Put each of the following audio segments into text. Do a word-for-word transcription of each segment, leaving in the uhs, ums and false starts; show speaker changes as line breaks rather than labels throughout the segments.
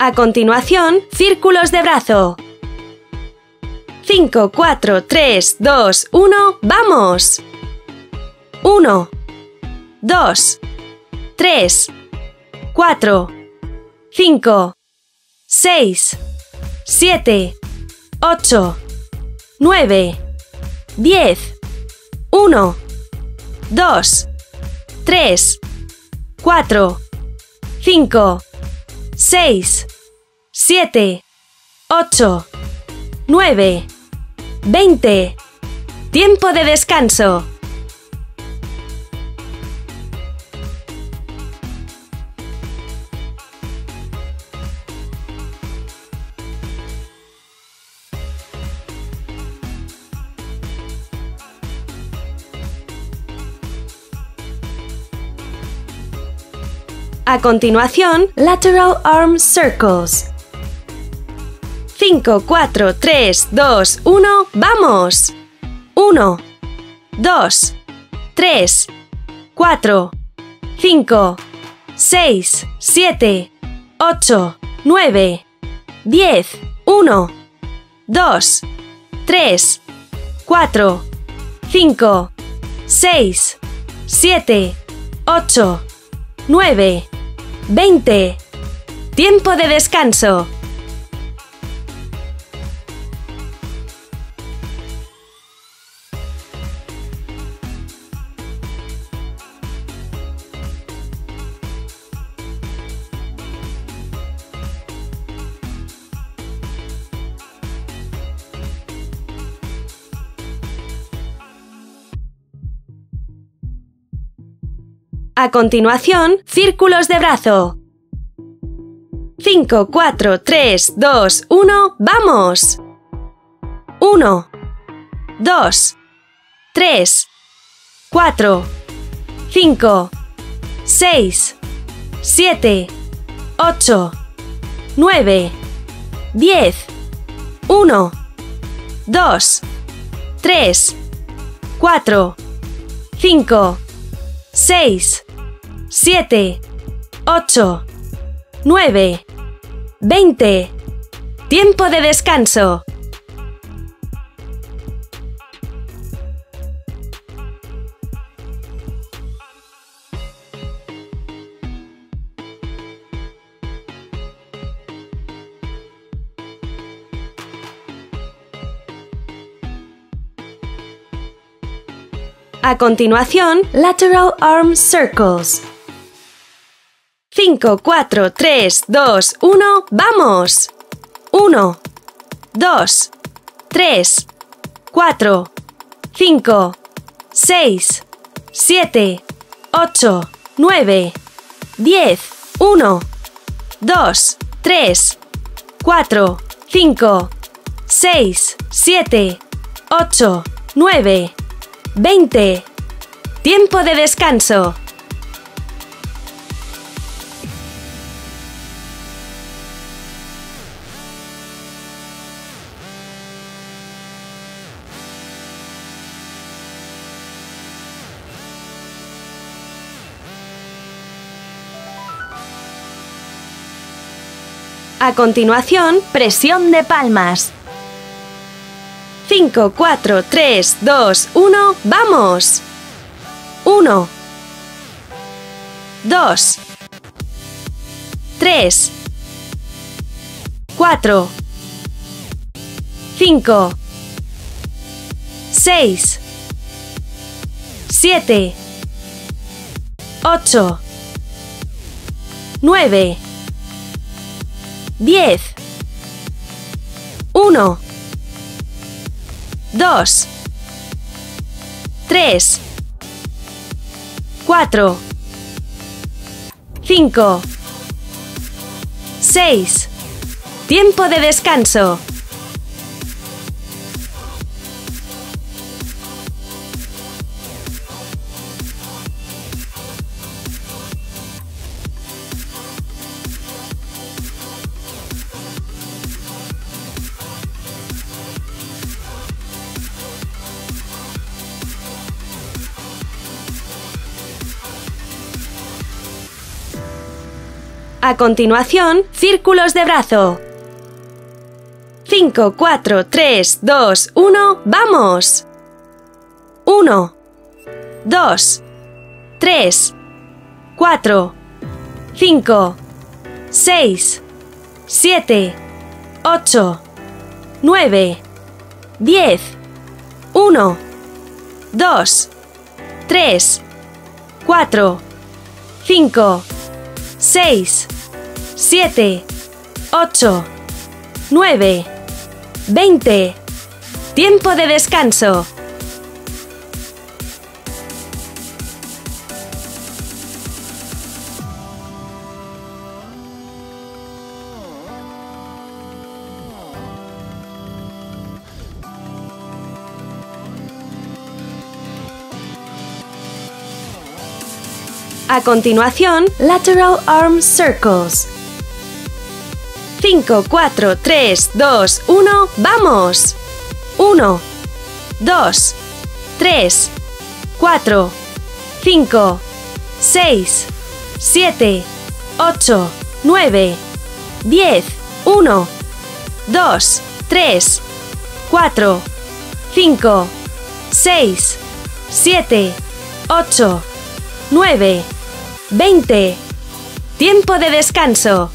A continuación, círculos de brazo. cinco, cuatro, tres, dos, uno, ¡vamos! uno, dos, tres, cuatro, cinco, seis, siete, ocho, nueve, diez, uno, dos, tres, cuatro, cinco, seis, siete, ocho, nueve, veinte. Tiempo de descanso. A continuación, lateral arm circles. cinco, cuatro, tres, dos, uno, ¡vamos! uno, dos, tres, cuatro, cinco, seis, siete, ocho, nueve, diez, uno, dos, tres, cuatro, cinco, seis, siete, ocho, nueve, veinte. Tiempo de descanso. A continuación, círculos de brazo. cinco, cuatro, tres, dos, uno, ¡vamos! uno, dos, tres, cuatro, cinco, seis, siete, ocho, nueve, diez, uno, dos, tres, cuatro, cinco, seis, siete, ocho, nueve, veinte. Tiempo de descanso. A continuación, lateral arm circles. cinco, cuatro, tres, dos, uno, ¡vamos! uno, dos, tres, cuatro, cinco, seis, siete, ocho, nueve, diez, uno, dos, tres, cuatro, cinco, seis, siete, ocho, nueve, veinte. Tiempo de descanso. A continuación, presión de palmas. cinco, cuatro, tres, dos, uno, ¡vamos! uno, dos, tres, cuatro, cinco, seis, siete, ocho, nueve, diez, uno, dos, tres, cuatro, cinco, seis. Tiempo de descanso. A continuación, círculos de brazo. cinco, cuatro, tres, dos, uno, ¡vamos! uno, dos, tres, cuatro, cinco, seis, siete, ocho, nueve, diez, uno, dos, tres, cuatro, cinco, seis, siete, ocho, nueve, veinte. Tiempo de descanso. A continuación, lateral arm circles. cinco, cuatro, tres, dos, uno, ¡vamos! uno, dos, tres, cuatro, cinco, seis, siete, ocho, nueve, diez, uno, dos, tres, cuatro, cinco, seis, siete, ocho, nueve, veinte. Tiempo de descanso.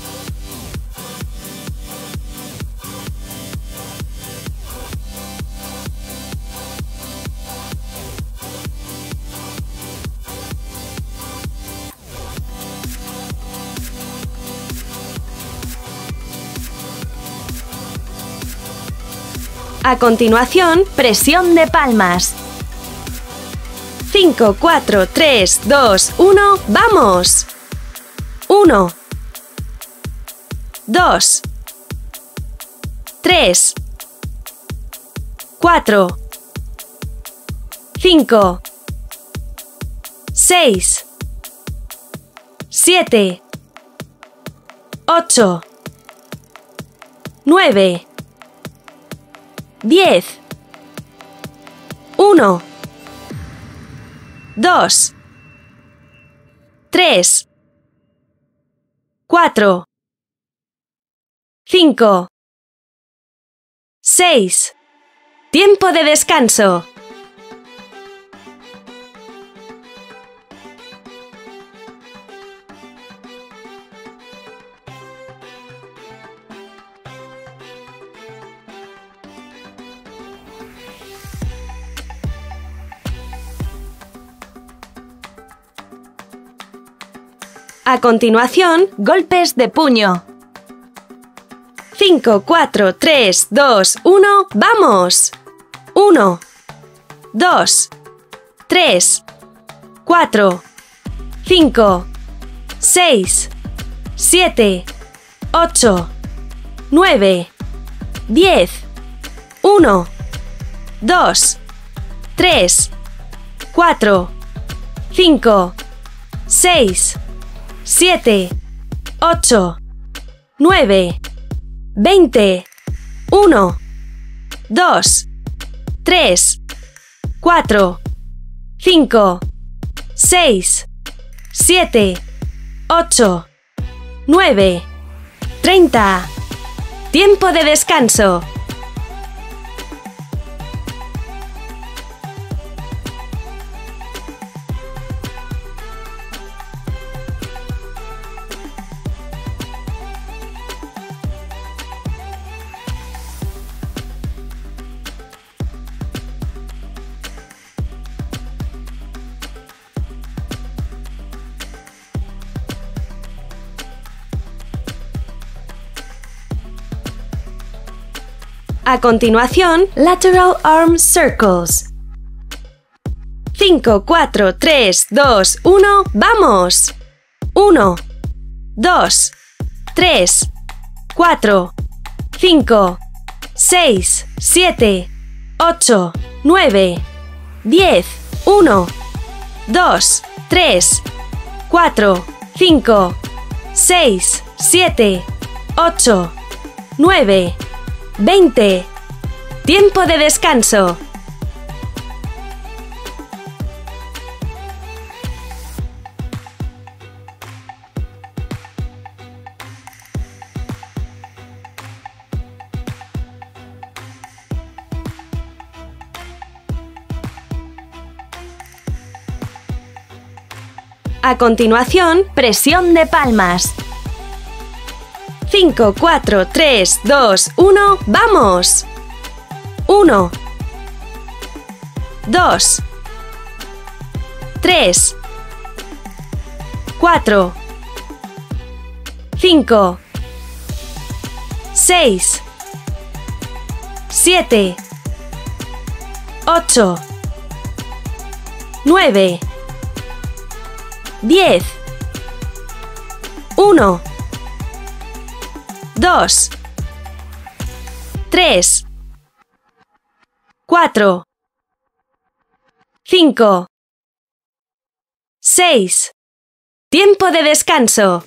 A continuación, presión de palmas. cinco, cuatro, tres, dos, uno, ¡vamos! uno, dos, tres, cuatro, cinco, seis, siete, ocho, nueve, diez, uno, dos, tres, cuatro, cinco, seis. Tiempo de descanso. A continuación, golpes de puño. cinco, cuatro, tres, dos, uno, ¡vamos! uno, dos, tres, cuatro, cinco, seis, siete, ocho, nueve, diez, uno, dos, tres, cuatro, cinco, seis, siete, ocho, nueve, veinte, uno, dos, tres, cuatro, cinco, seis, siete, ocho, nueve, treinta. Tiempo de descanso. A continuación, lateral arm circles. cinco, cuatro, tres, dos, uno, ¡vamos! uno, dos, tres, cuatro, cinco, seis, siete, ocho, nueve, diez, uno, dos, tres, cuatro, cinco, seis, siete, ocho, nueve, veinte. Tiempo de descanso. A continuación, presión de palmas. cinco, cuatro, tres, dos, uno, ¡vamos! uno, dos, tres, cuatro, cinco, seis, siete, ocho, nueve, diez, uno, dos, tres, cuatro, cinco, seis. Tiempo de descanso.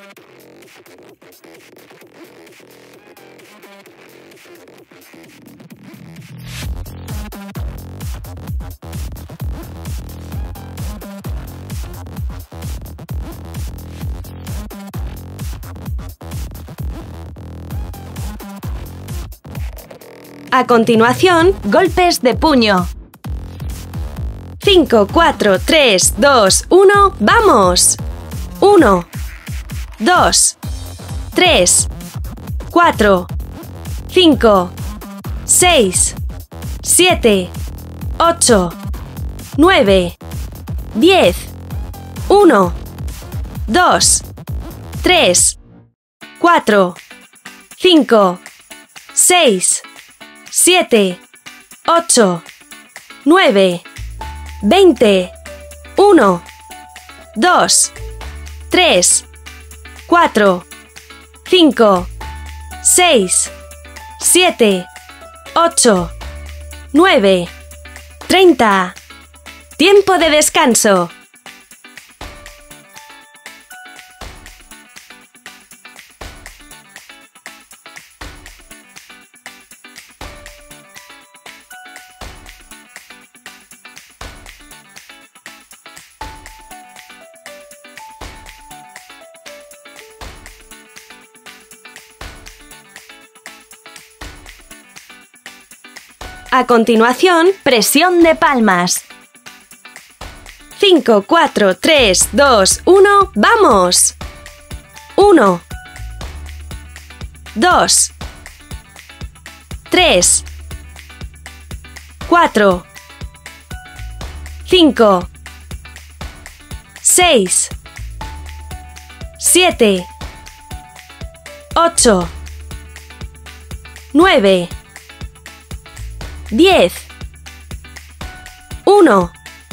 A continuación, golpes de puño. cinco, cuatro, tres, dos, uno, ¡vamos! uno, dos, tres, cuatro, cinco, seis, siete, ocho, nueve, diez, uno, dos, tres, cuatro, cinco, seis, siete, ocho, nueve, veinte, uno, dos, tres, cuatro, cinco, seis, siete, ocho, nueve, treinta. Tiempo de descanso. A continuación, presión de palmas. cinco, cuatro, tres, dos, uno, ¡vamos! uno, dos, tres, cuatro, cinco, seis, siete, ocho, nueve, diez, uno,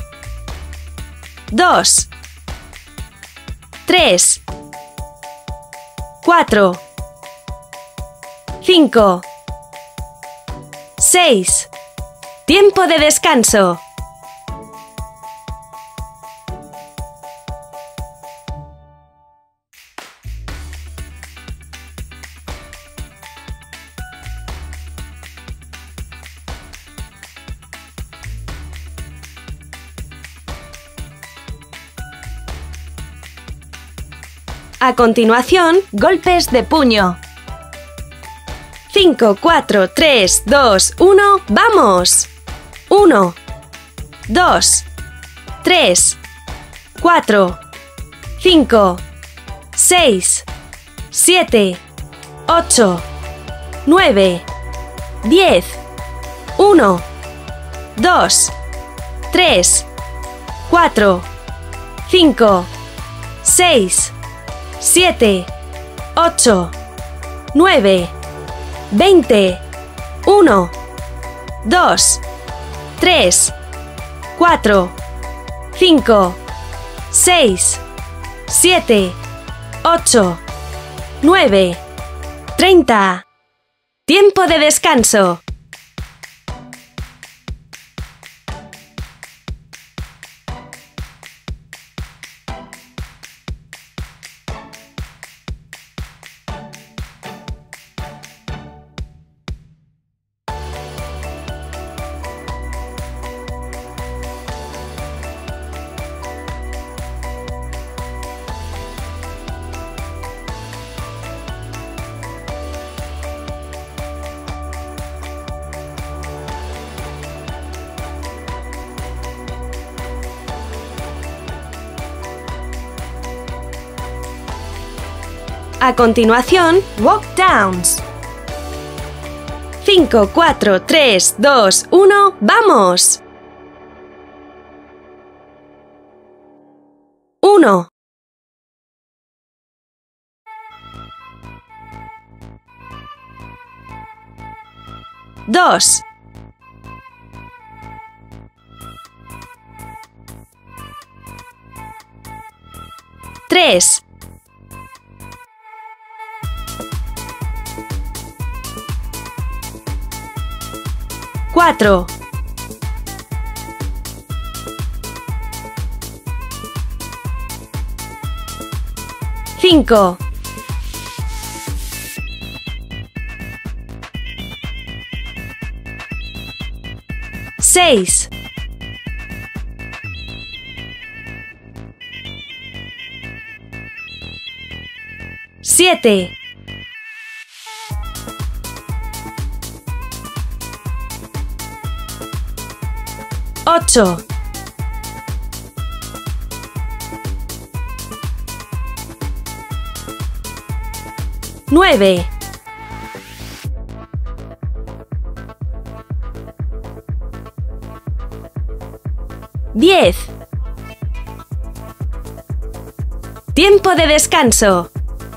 dos, tres, cuatro, cinco, seis. Tiempo de descanso. A continuación, golpes de puño. cinco, cuatro, tres, dos, uno, ¡vamos! uno, dos, tres, cuatro, cinco, seis, siete, ocho, nueve, diez, uno, dos, tres, cuatro, cinco, seis, siete, ocho, nueve, veinte, uno, dos, tres, cuatro, cinco, seis, siete, ocho, nueve, treinta. Tiempo de descanso. A continuación, walk downs. cinco, cuatro, tres, dos, uno, ¡vamos! uno. dos. tres. cuatro. cinco. seis. siete. ocho. nueve. diez. Tiempo de descanso.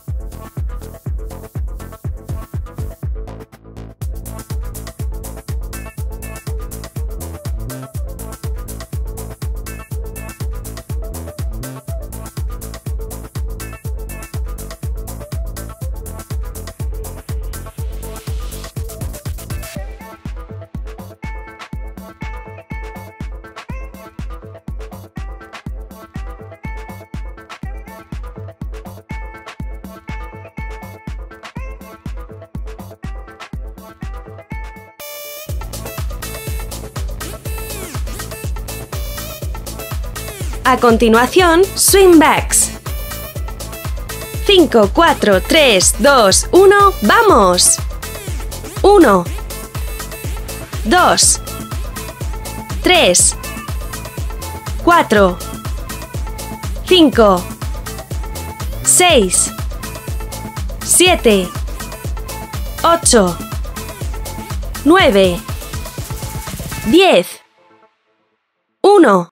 A continuación, swing backs. cinco, cuatro, tres, dos, uno, ¡vamos! uno. dos. tres. cuatro. cinco. seis. siete. ocho. nueve. diez. uno.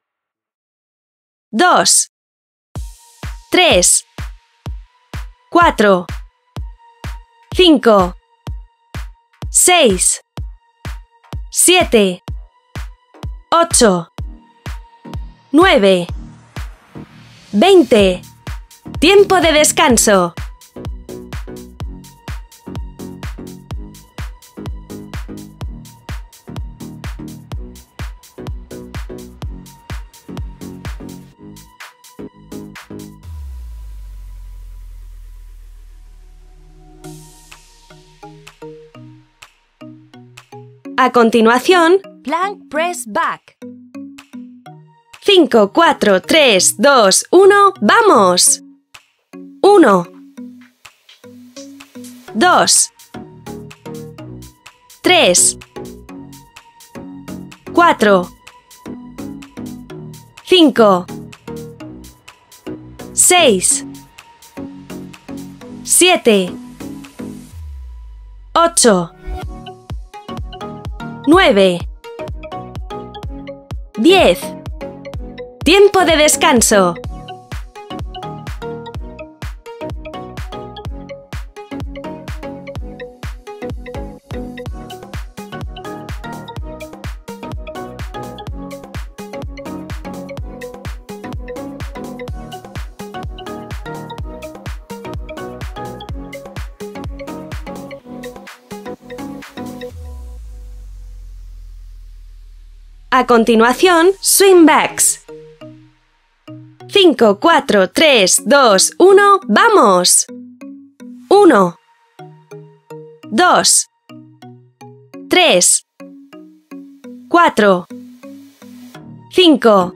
dos. tres. cuatro. cinco. seis. siete. ocho. nueve. veinte. Tiempo de descanso. A continuación, plank press back. cinco, cuatro, tres, dos, uno, ¡vamos! uno. dos. tres. cuatro. cinco. seis. siete. ocho. nueve. diez. Tiempo de descanso. A continuación, swing backs. cinco, cuatro, tres, dos, uno, ¡vamos! uno. dos. tres. cuatro. cinco.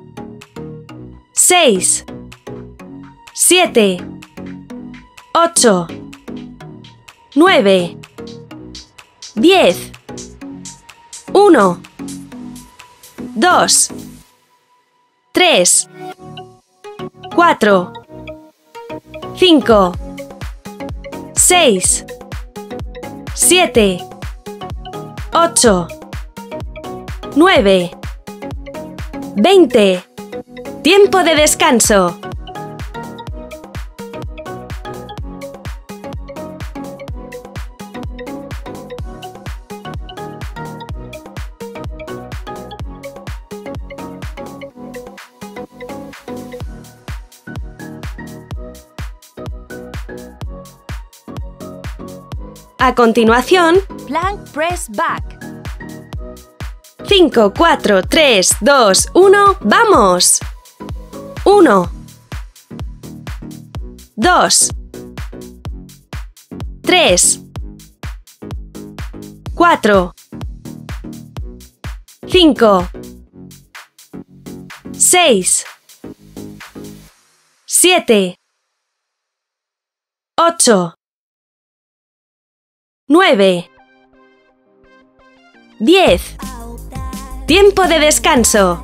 seis. siete. ocho. nueve. diez. uno. dos. tres. cuatro. cinco. seis, siete, ocho, nueve, veinte. Tiempo de descanso. A continuación,
Plank press back.
cinco, cuatro, tres, dos, uno, ¡vamos! uno, dos, tres, cuatro, cinco, seis, siete, ocho, nueve, diez. Tiempo de descanso.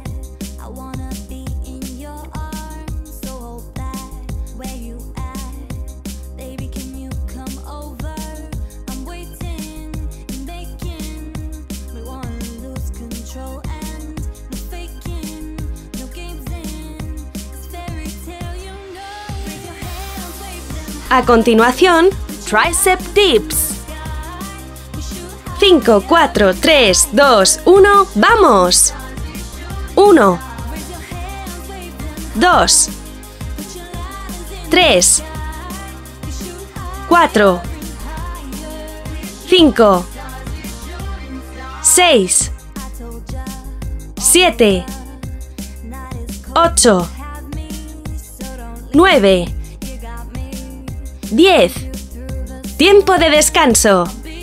A continuación, tricep dips. cinco, cuatro, tres, dos, uno, ¡vamos! uno, dos, tres, cuatro, cinco, seis, siete, ocho, nueve, diez. Tiempo de descanso.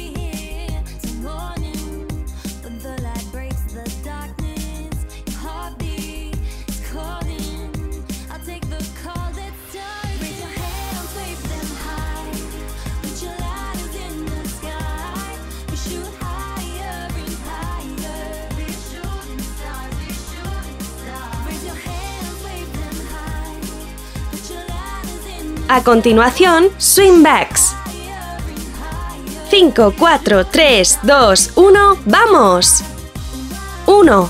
A continuación, swing backs. cinco, cuatro, tres, dos, uno, ¡vamos! uno,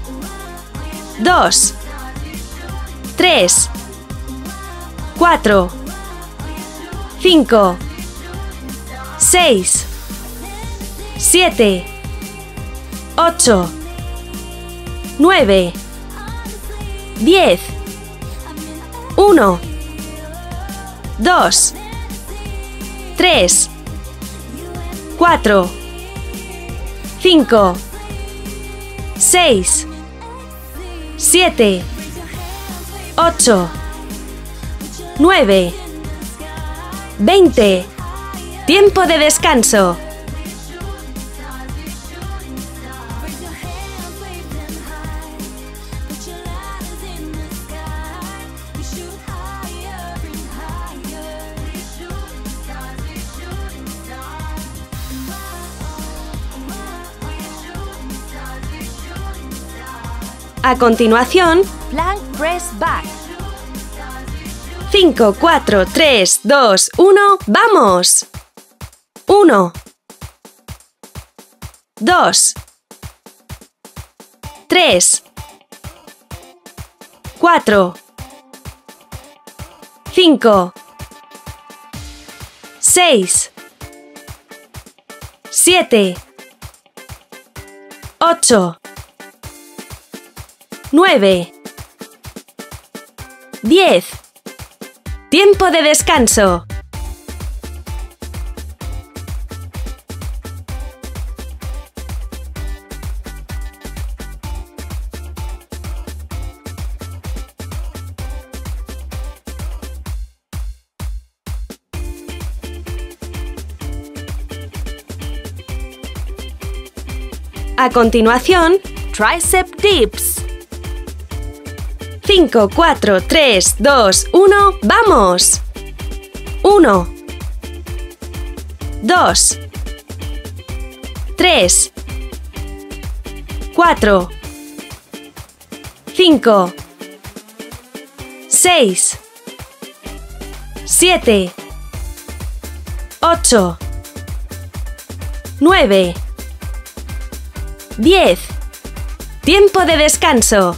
dos, tres, cuatro, cinco, seis, siete, ocho, nueve, diez, uno, dos, tres, cuatro, cinco, seis, siete, ocho, nueve, veinte. Tiempo de descanso. A continuación,
Plank press back.
cinco, cuatro, tres, dos, uno, ¡vamos! uno, dos, tres, cuatro, cinco, seis, siete, ocho, nueve, diez. Tiempo de descanso. A continuación, tricep dips. cinco, cuatro, tres, dos, uno, ¡vamos! uno, dos, tres, cuatro, cinco, seis, siete, ocho, nueve, diez. Tiempo de descanso.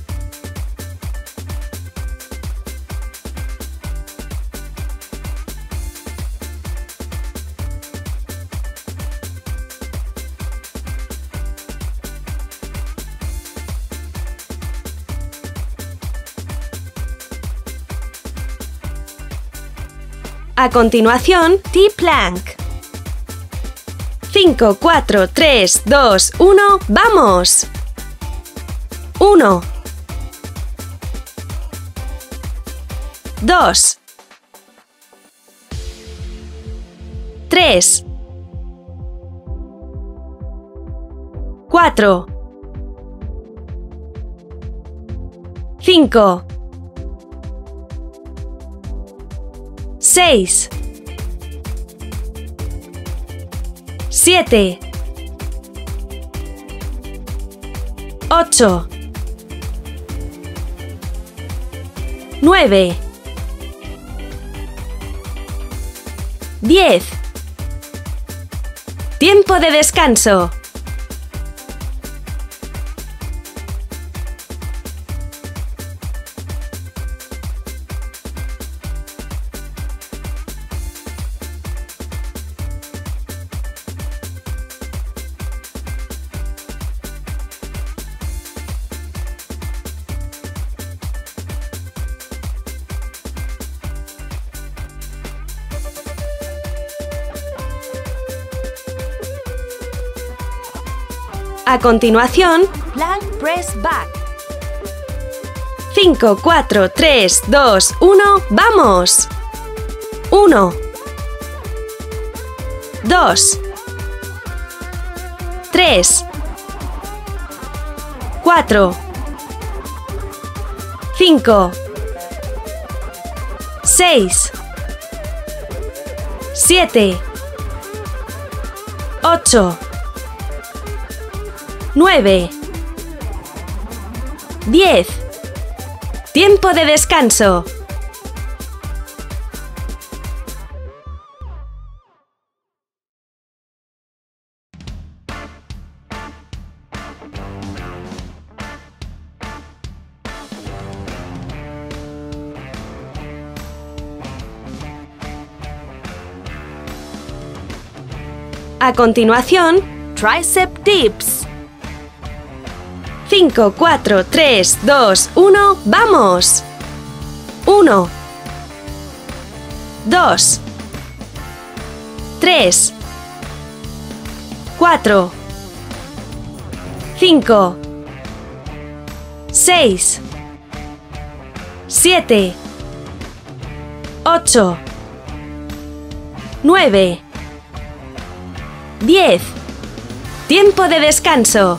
A continuación, T-Plank. cinco, cuatro, tres, dos, uno, ¡vamos! uno, dos, tres, cuatro, cinco, seis, siete, ocho, nueve, diez. Tiempo de descanso. A continuación,
Plank press back.
cinco, cuatro, tres, dos, uno, ¡vamos! uno, dos, tres, cuatro, cinco, seis, siete, ocho, nueve, diez. Tiempo de descanso. A continuación,
Tricep dips.
cinco, cuatro, tres, dos, uno, ¡vamos! uno, dos, tres, cuatro, cinco, seis, siete, ocho, nueve, diez. Tiempo de descanso.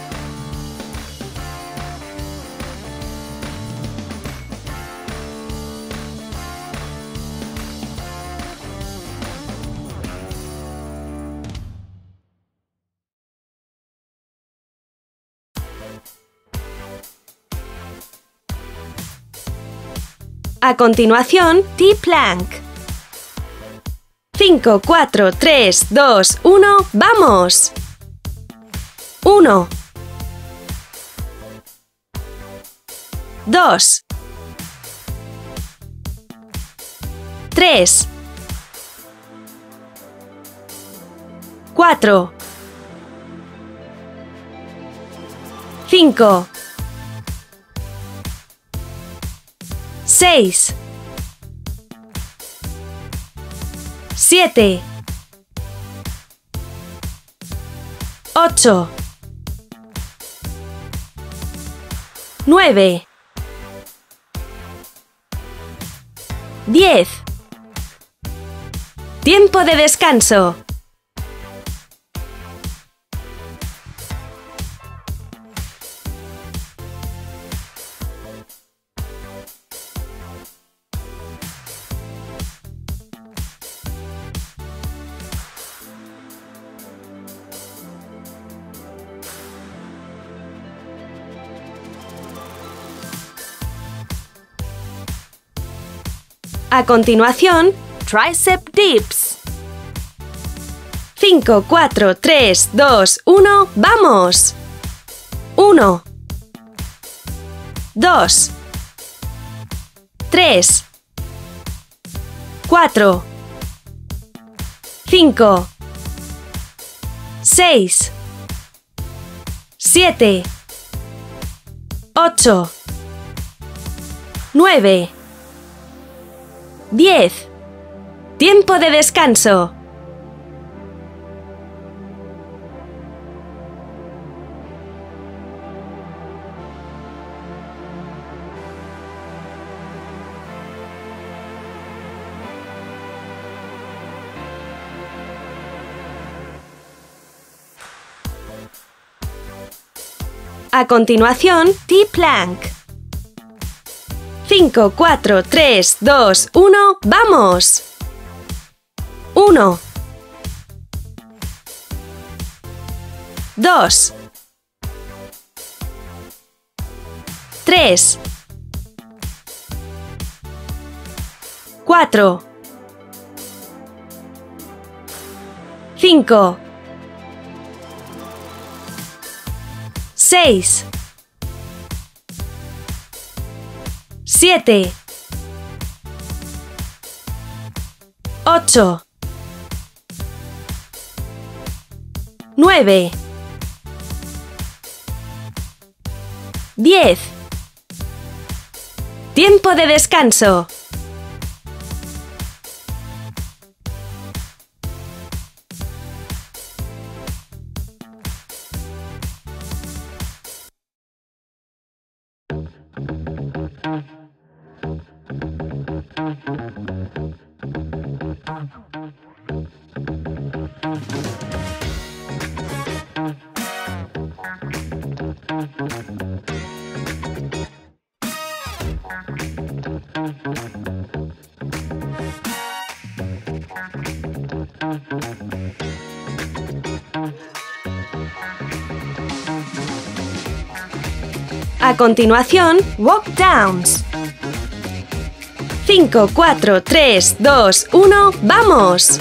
A continuación, T-Plank. cinco, cuatro, tres, dos, uno, ¡vamos! uno, dos, tres, cuatro, cinco, seis, siete, ocho, nueve, diez. Tiempo de descanso. A continuación,
Tricep dips.
cinco, cuatro, tres, dos, uno, ¡vamos! uno, dos, tres, cuatro, cinco, seis, siete, ocho, nueve, diez. Tiempo de descanso. A continuación, T-Plank. cinco, cuatro, tres, dos, uno, ¡vamos! uno, dos, tres, cuatro, cinco, seis, siete, ocho, nueve, diez. Tiempo de descanso. A continuación, Walk Downs. cinco, cuatro, tres, dos, uno, ¡vamos!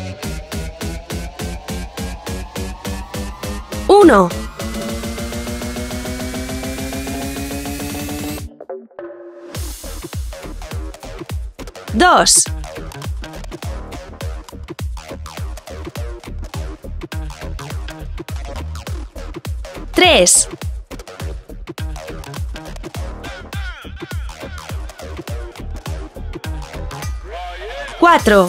uno, dos, tres, cuatro,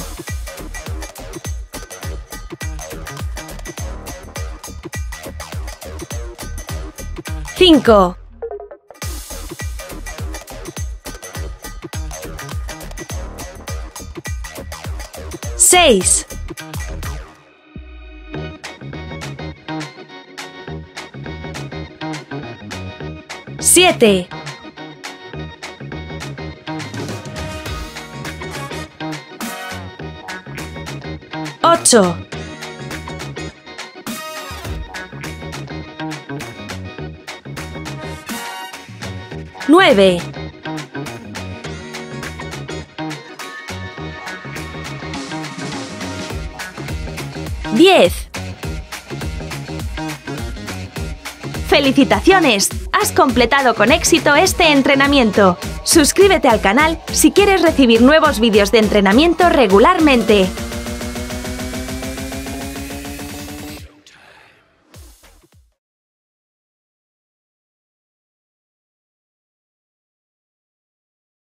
cinco, seis, siete, ocho, nueve, diez. ¡Felicitaciones! Has completado con éxito este entrenamiento. Suscríbete al canal si quieres recibir nuevos vídeos de entrenamiento regularmente.